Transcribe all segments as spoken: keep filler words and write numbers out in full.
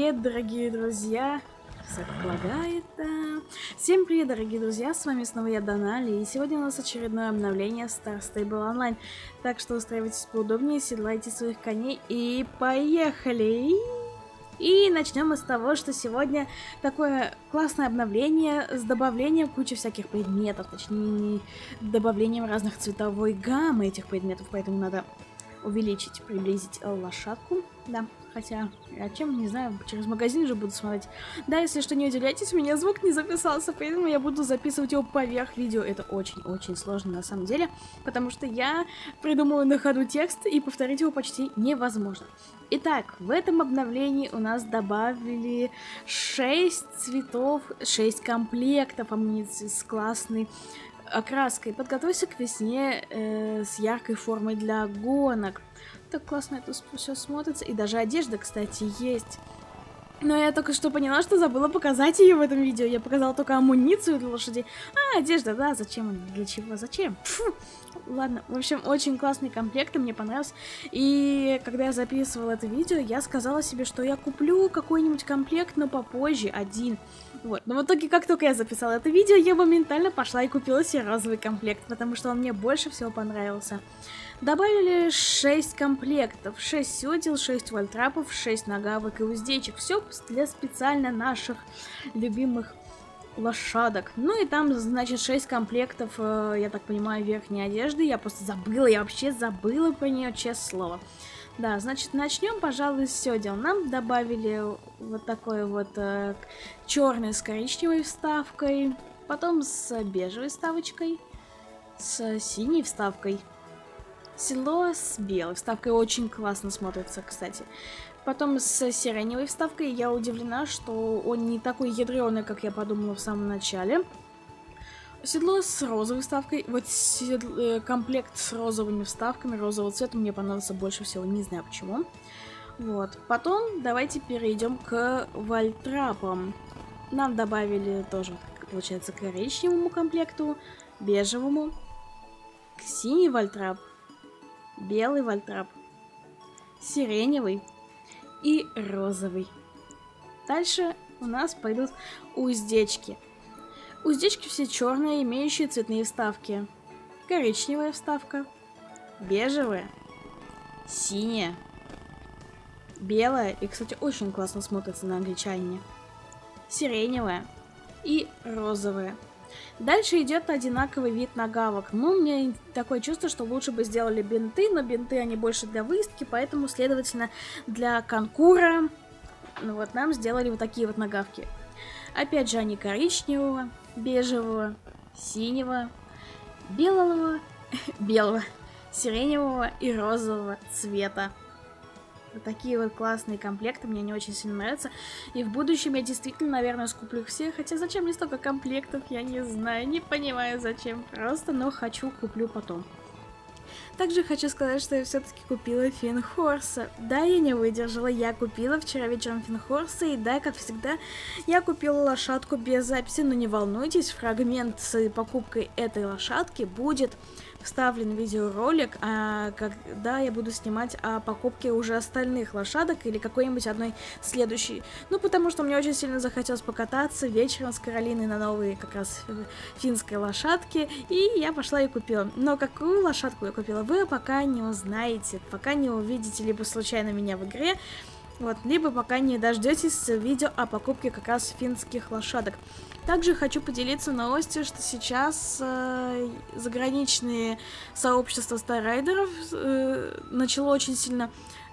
привет, дорогие друзья! Все как лагает, да. Всем привет, дорогие друзья, с вами снова я, Донали, и сегодня у нас очередное обновление Star Stable Online. Так что устраивайтесь поудобнее, седлайте своих коней и поехали! И начнем мы с того, что сегодня такое классное обновление с добавлением кучи всяких предметов, точнее, добавлением разных цветовой гаммы этих предметов, поэтому надо увеличить, приблизить лошадку, да, хотя, а чем, не знаю, через магазин же буду смотреть. Да, если что, не удивляйтесь, у меня звук не записался, поэтому я буду записывать его поверх видео. Это очень-очень сложно на самом деле, потому что я придумываю на ходу текст, и повторить его почти невозможно. Итак, в этом обновлении у нас добавили шесть цветов, шесть комплектов амуниции с классной окраской. Подготовься к весне э, с яркой формой для гонок. Так классно это все смотрится. И даже одежда, кстати, есть. Но я только что поняла, что забыла показать ее в этом видео. Я показала только амуницию для лошадей. А, одежда, да, зачем она? Для чего? Зачем? Фу. Ладно, в общем, очень классный комплект, и мне понравился. И когда я записывала это видео, я сказала себе, что я куплю какой-нибудь комплект, но попозже, один. Вот, но в итоге, как только я записала это видео, я моментально пошла и купила себе розовый комплект, потому что он мне больше всего понравился. Добавили шесть комплектов, шесть сёдел, шесть вольтрапов, шесть нагавок и уздечек. Все для специально наших любимых лошадок. Ну и там, значит, шесть комплектов, э, я так понимаю, верхней одежды. Я просто забыла, я вообще забыла про нее, честное слово. Да, значит, начнем, пожалуй, с сёдел. Нам добавили вот такой вот э, черный с коричневой вставкой, потом с бежевой вставочкой, с синей вставкой. Седло с белой вставкой очень классно смотрится, кстати. Потом с сиреневой вставкой. Я удивлена, что он не такой ядреный, как я подумала в самом начале. Седло с розовой вставкой. Вот седло, комплект с розовыми вставками, розового цвета мне понравился больше всего, не знаю почему. Вот. Потом давайте перейдем к вольтрапам. Нам добавили тоже, получается, к коричневому комплекту, бежевому, синий вольтрап, белый вольтрап, сиреневый и розовый. Дальше у нас пойдут уздечки. Уздечки все черные, имеющие цветные вставки. Коричневая вставка, бежевая, синяя, белая, и, кстати, очень классно смотрится на англичанине, сиреневая и розовая. Дальше идет одинаковый вид нагавок. Ну, у меня такое чувство, что лучше бы сделали бинты, но бинты они больше для выездки, поэтому, следовательно, для конкура, ну вот, нам сделали вот такие вот нагавки. Опять же, они коричневого, бежевого, синего, белого, белого, сиреневого и розового цвета. Вот такие вот классные комплекты, мне не очень сильно нравятся. И в будущем я действительно, наверное, скуплю их все. Хотя зачем мне столько комплектов, я не знаю, не понимаю зачем. Просто, но хочу, куплю потом. Также хочу сказать, что я все-таки купила Финхорса. Да, я не выдержала, я купила вчера вечером Финхорса, и да, как всегда, я купила лошадку без записи, но не волнуйтесь, фрагмент с покупкой этой лошадки будет вставлен видеоролик, а, когда я буду снимать о покупке уже остальных лошадок или какой-нибудь одной следующей. Ну, потому что мне очень сильно захотелось покататься вечером с Каролиной на новой как раз финской лошадке, и я пошла и купила. Но какую лошадку я купила, вы пока не узнаете, пока не увидите либо случайно меня в игре, вот, либо пока не дождетесь видео о покупке как раз финских лошадок. Также хочу поделиться новостью, что сейчас э, заграничные сообщества старрайдеров э, начало очень сильно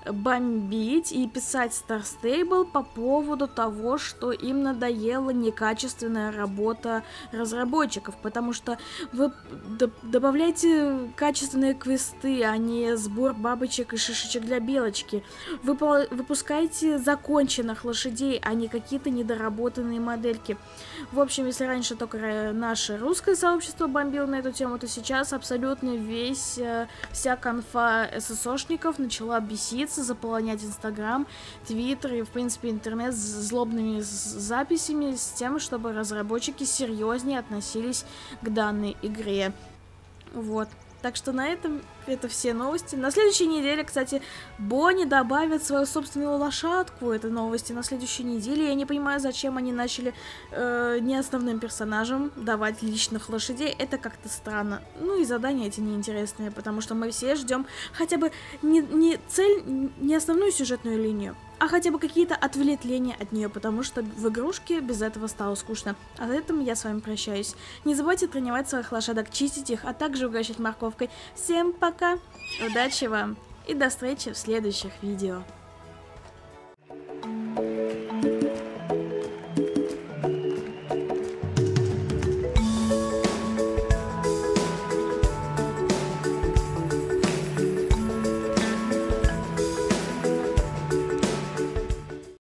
бомбить и писать Star Stable по поводу того, что им надоела некачественная работа разработчиков, потому что вы добавляете качественные квесты, а не сбор бабочек и шишечек для белочки. Вы выпускаете законченных лошадей, а не какие-то недоработанные модельки. В общем, если раньше только наше русское сообщество бомбило на эту тему, то сейчас абсолютно весь, вся конфа эс эс ошников начала беситься, заполонять Инстаграм, Твиттер и, в принципе, интернет с злобными записями с тем, чтобы разработчики серьезнее относились к данной игре. Вот. Так что на этом это все новости. На следующей неделе, кстати, Бонни добавит свою собственную лошадку. Это новости на следующей неделе. Я не понимаю, зачем они начали э, не основным персонажам давать личных лошадей. Это как-то странно. Ну и задания эти неинтересные, потому что мы все ждем хотя бы не, не цель, не основную сюжетную линию, а хотя бы какие-то отвлечения от нее, потому что в игрушке без этого стало скучно. А на этом я с вами прощаюсь. Не забывайте тренировать своих лошадок, чистить их, а также угощать морковкой. Всем пока, удачи вам и до встречи в следующих видео.